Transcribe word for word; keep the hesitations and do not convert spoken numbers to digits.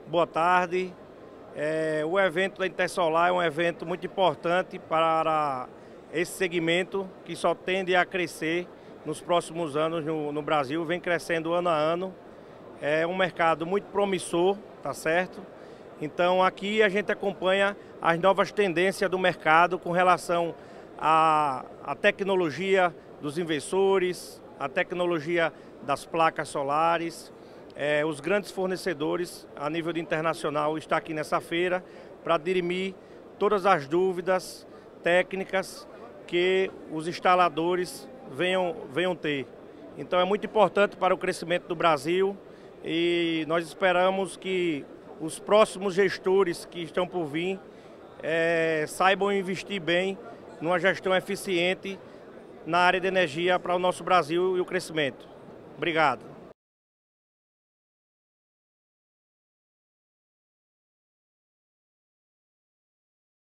boa tarde. É, o evento da Intersolar é um evento muito importante para esse segmento que só tende a crescer nos próximos anos no, no Brasil, vem crescendo ano a ano. É um mercado muito promissor, tá certo? Então aqui a gente acompanha as novas tendências do mercado com relação à, à tecnologia dos inversores, a tecnologia das placas solares. É, os grandes fornecedores a nível internacional estão aqui nessa feira para dirimir todas as dúvidas técnicas que os instaladores venham, venham ter. Então é muito importante para o crescimento do Brasil e nós esperamos que os próximos gestores que estão por vir é, saibam investir bem numa gestão eficiente na área de energia para o nosso Brasil e o crescimento. Obrigado.